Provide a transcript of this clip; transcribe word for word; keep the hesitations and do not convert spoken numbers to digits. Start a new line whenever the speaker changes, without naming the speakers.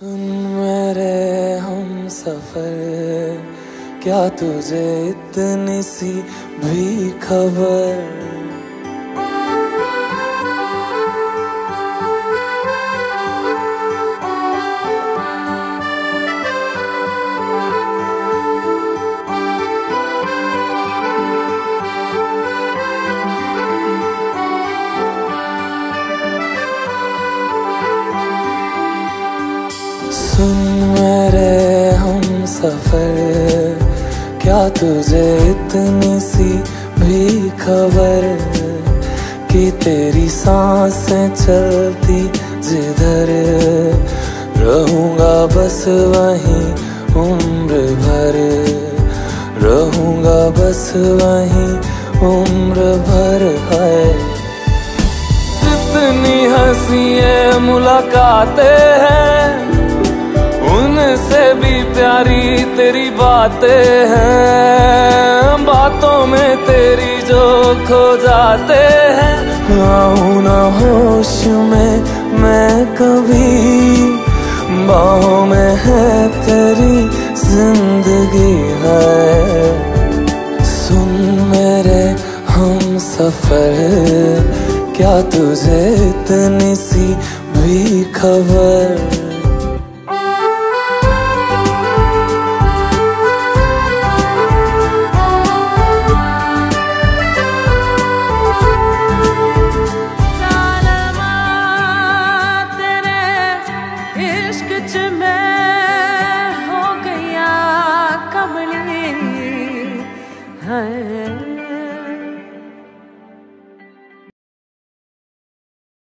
सुन मेरे हम सफर, क्या तुझे इतनी सी भी खबर? सुन मेरे हम सफर, क्या तुझे इतनी सी भी खबर कि तेरी सांसें चलती जिधर, रहूंगा बस वहीं उम्र भर, रहूंगा बस वहीं उम्र भर। है जितनी हंसी मुलाकातें हैं, उनसे भी प्यारी तेरी बातें हैं, बातों में तेरी जो खो जाते हैं। आऊं ना होश में मैं कभी, बाहों में है तेरी जिंदगी है। सुन मेरे हम सफर, क्या तुझे इतनी सी भी खबर?